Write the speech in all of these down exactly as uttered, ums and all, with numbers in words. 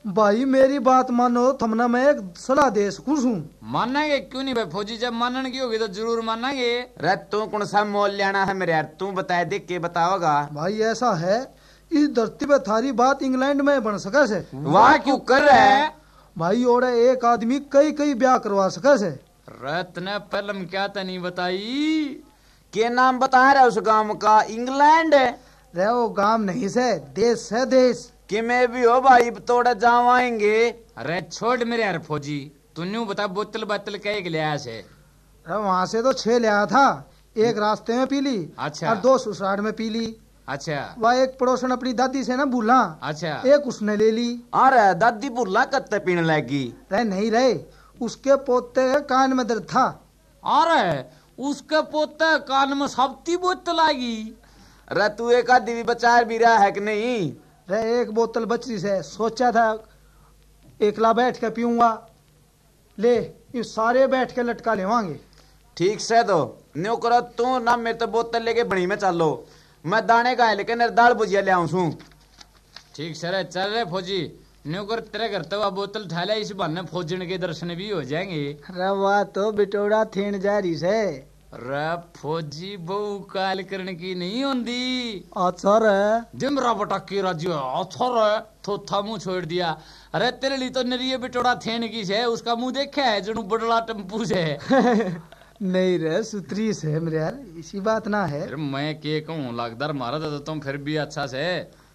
भाई मेरी बात मानो, थमना मैं एक सलाह दे सकूं हूँ। मानेंगे क्यों नहीं भाई फौजी, जब मानने की होगी तो जरूर मानेंगे। रे तू कौन सा मोल लेना है मेरे यार, तू बताए देख के बताओगा। भाई ऐसा है, इस धरती पे थारी बात इंग्लैंड में बन सके से। वाह क्यों कर रहा है भाई, ओरे एक आदमी कई कई ब्याह करवा सके से। रत ने पहलम क्या तो नहीं बताई। के नाम बता रहा है उस गांव का? इंग्लैंड है रे वो गांव नहीं से, देश है देश। कि मैं भी हो भाई थोड़ा जाओ आएंगे। अरे छोड़ मेरे यार फौजी, तू बता बोतल बातल कह के लिया से? अरे वहां से तो छह ले आया था, एक रास्ते में पी ली। अच्छा। और दो ससुराल में पी ली। अच्छा। वह एक पड़ोसन अपनी दादी से ना भूला। अच्छा। एक उसने ले ली। अरे दादी बुला कत्ते पीने लगी। रहे नहीं रहे, उसके पोते के कान में दर्द था। अरे उसके पोते कान में सबती बोतल आगी। अरे तू एक आदमी बचा भी रहा है कि नहीं? रहे एक बोतल बचरी से सोचा था एकला बैठ के पीऊंगा, ले ये सारे बैठ के लटका लेवांगे। ठीक से तो न्यू करो तू ना, मेरे तो बोतल लेके बड़ी में चलो, मैं दाने का है लेकिन दाल भुजिया ले आऊं सू। ठीक सर, चल रहे फौजी, न्यू कर तेरे घर तो बोतल थाला, इस बहाने फौजन के दर्शन भी हो जाएंगे। अरे वाह, तो बिटोड़ा थीन जा रही से। रे फौजी बहु काल करने की नहीं होंदी। अच्छा रे जिमरा बटकी राजी अच्छा रे, थोथा मुंह छोड़ दिया। अरे तेरे लिए तो नरिये बिटोड़ा थेन की से, उसका मुंह देखा है जनु बड़ला टम्पू से। नहीं रे, सुतरी से मेरे यार, इसी बात ना है। अरे मैं के कहूँ लागदार मारा था तो तुम फिर भी अच्छा से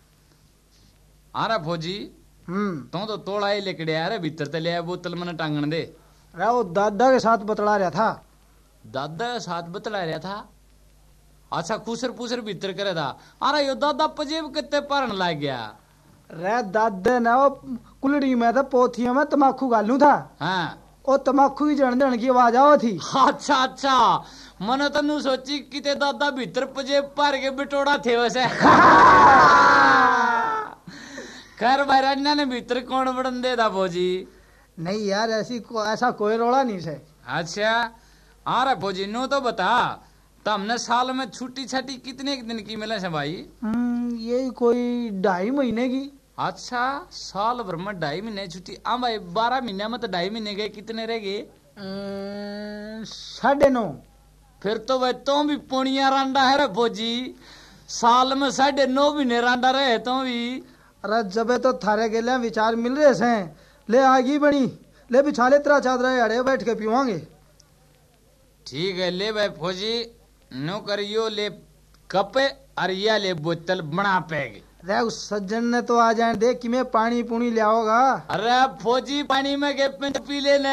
आ रहा फौजी। हम्म तुम तो तोड़ा ही लेके आ रहे, भीतर ते ले बोतल मैंने टांगन दे। अरे वो दादा के साथ बतला रहा था। दादा साथ बतला रहा था? अच्छा, कुसर पुसर भीतर करे था। अरे यो दादा पजेब कितने पारन लाग गया। रे दादा ना वो कुलड़ी में था, पोथियों में तमाकू गालू था। हाँ, वो तमाकू की जन जन की आवाज आओ थी। अच्छा अच्छा, मैंने तनु सोची कि ते दादा भीतर पजेब पार के बिटोड़ा थे वैसे। खैर भाई ने भीतर कौन बड़न दे था फौजी? नहीं यार, ऐसी को, ऐसा कोई रोड़ा नहीं से। अच्छा आ रहा फौजी, नो तो बता, तो हमने साल में छुट्टी छाटी कितने दिन की मिले से भाई? हम्म यही कोई ढाई महीने की। अच्छा, साल भर में ढाई महीने छुट्टी। हाँ भाई, बारह महीने में तो ढाई महीने गए, कितने रह गए? साढ़े नौ। फिर तो भाई तुम भी पुणिया रांडा है रे फौजी, साल में साढ़े नौ महीने रांडा रहे तुम भी। अरे जबे तो थारे के लिए विचार मिल रहे से, ले आगी बनी, ले बिछा ले तेरा चादर, अड़े बैठ के पीवांगे। ठीक है, ले भाई फौजी, नो करियो, ले कपे और या ले बोतल बना पेगे। अरे उस सज्जन ने तो आ जाए देख कि मैं पानी पुनी ले आओगा। अरे फौजी, पानी में के पिंड पी लेने।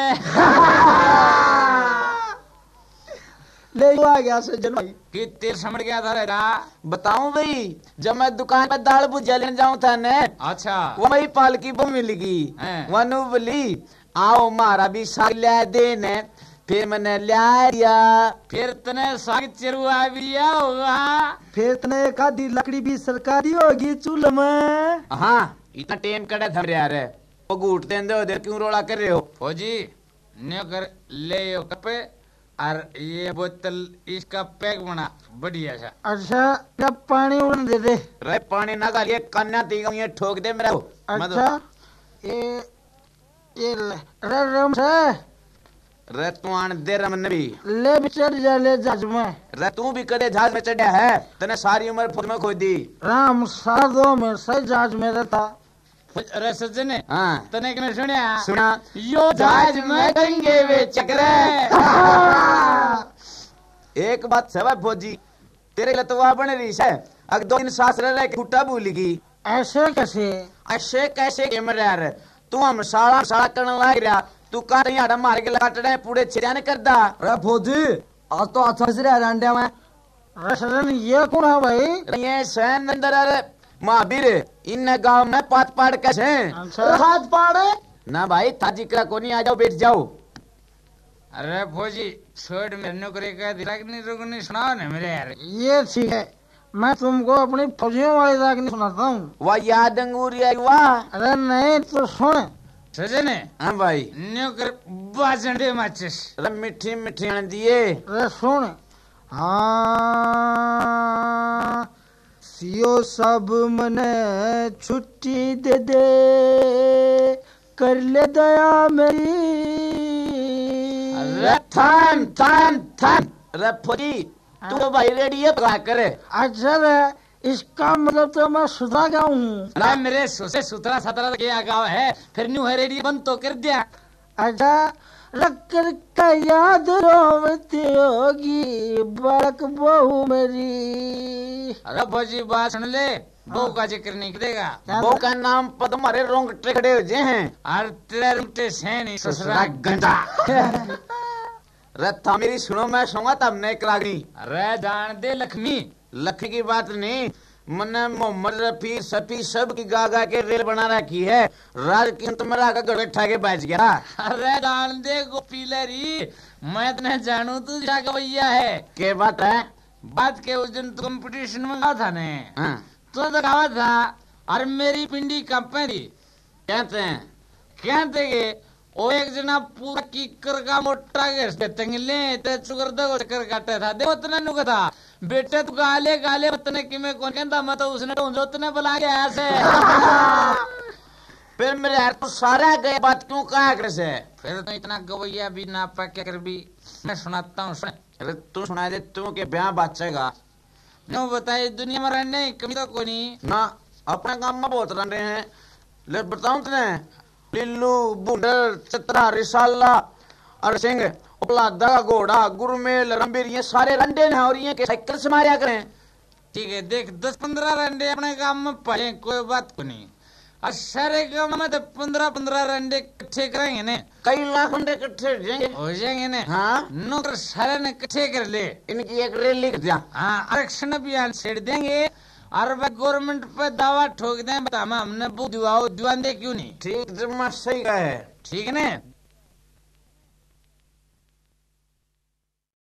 ले आ गया सज्जन भाई। कि तेल समझ गया था रे? बताऊं भाई, जब मैं दुकान पर दाल भुजिया लेने जाऊं था ने, अच्छा, वो वही पालकी वो मिल गई। वनु बोली आओ मारा भी साग ले दे ने, फिर मैंने ला दिया। फिर तने साग चिरुआ भी लिया होगा। फिर तने एक आधी लकड़ी भी सरकारी होगी चूल्हे में। हाँ, इतना टेम कड़ा था यार, वो घूटते दे क्यों रोड़ा कर रहे हो? फौजी ने कर ले यो कपे और ये बोतल, इसका पैक बना बढ़िया सा। अच्छा, जब पानी उड़न दे दे। रे पानी ना का ये कन्या तीन ये ठोक दे मेरा। अच्छा, ये ये रे रम से रे तू आन दे रमन भी ले बिचड़ जा, ले जहाज में। रे तू भी कदे जहाज में चढ़ा है, तने सारी उम्र फौज में खो दी। राम साल दो में सही जहाज में रहता। अरे सज्जन, हाँ तने क्या सुनिया? सुना, यो जहाज में गंगे वे चक्रे। एक बात है भाई फौजी, तेरे लतवा बन रही है, अगर दो दिन सास रह के फुटा भूल गई। ऐसे कैसे? ऐसे कैसे के मर यार, तू हम साला साला करने लग रहा, तू कहां यहाँ मार के लगा पूरे छिड़ाने कर दा। अरे फौजी, आज तो अच्छा से रह रंडे में। अरे सजन, ये कौन है भाई? ये सैन अंदर अरे महावीर, इन गांव में पात पाड़ कैसे? हाथ पाड़े ना भाई, ताजी करा कोनी, आ जाओ बैठ जाओ। अरे फौजी छोड़, मेरे नौकरी का दिलागनी रुगनी सुनाओ ना मेरे यार। ये ठीक है, मैं तुमको अपनी फौजियों वाली रागनी सुनाता हूँ। वाह याद अंगूरी वाह। अरे नहीं तो सुन सजन। हाँ भाई, नौकर बाजन दे माचिस। अरे मिठी मिठी आने दिए। अरे सुन, हाँ सीओ सब मने छुट्टी दे दे, कर ले दया मेरी। अरे थाम थाम थाम रे फौजी, तू भाई रेडियो क्या करे? अच्छा रे, इसका मतलब तो मैं सुधरा गया हूँ। अरे मेरे सुसे सुतरा सतरा क्या गाँव है, फिर न्यू है रेडियो बंद तो कर दिया। अच्छा, रखकर का याद रोवती होगी बड़क बहू मेरी। अरे भौजी बात सुन ले, बहू का जिक्र नहीं करेगा। बहू का नाम पर तुम्हारे रोंगटे खड़े हो जाए हैं। और तेरे रुंगटे से नहीं ससुरा गंजा। रत्ता मेरी सुनो, मैं सुनूंगा तब नहीं करागी। अरे जान दे लक्ष्मी, लख की बात नहीं, मैंने मोहम्मद रफी सफी सब की गा गा के रेल बना रखी है। राज की अंत में आकर गड़े ठाके बैठ गया। अरे जान दे गोपी लहरी, मैं तुम्हें जानू तू क्या गवैया है। के बात है? बात के उस दिन कंपटीशन में गया था ने, हाँ। तो तो गावा था और मेरी पिंडी कंपनी थी। कहते हैं कहते के वो एक जना पूरा कीकर का मोटा के तंगले ते चुकर दो चक्कर काटे था। देखो तने नु था बेटे तू गाले गाले तने कि मैं कौन कहता, मैं तो उसने ढूंढो तने बुला के ऐसे। फिर मेरे यार तो सारा गए बात क्यों कहा कैसे? फिर तो इतना गवैया भी ना पा क्या कर भी मैं सुनाता हूँ। सुन, अरे तू सुना दे, तू के ब्याह बचेगा नो बताइए दुनिया में रहने कमी तो कोई नहीं ना, अपने काम में बहुत रहे हैं। ले बताऊं तुने, लिल्लू बूढ़र चित्रा रिसाला और सिंह उपलादा का घोड़ा गुरमेल रंबीर ये सारे रंडे हैं और ये के साइकिल से मारिया करें। ठीक है देख, दस पंद्रह रंडे अपने काम में पड़े कोई बात को नहीं, और सारे काम में तो पंद्रह पंद्रह रंडे इकट्ठे करेंगे ने, कई लाख रंडे इकट्ठे हो जाएंगे हो जाएंगे ने। हाँ, नौकर सारे ने इकट्ठे कर ले, इनकी एक रैली कर दिया। हाँ आरक्षण अभियान छेड़ देंगे और वह गवर्नमेंट पे दावा ठोक दें, बता हमने वो दुआ दुआ दे क्यों नहीं। ठीक जमा सही का है। ठीक है ना।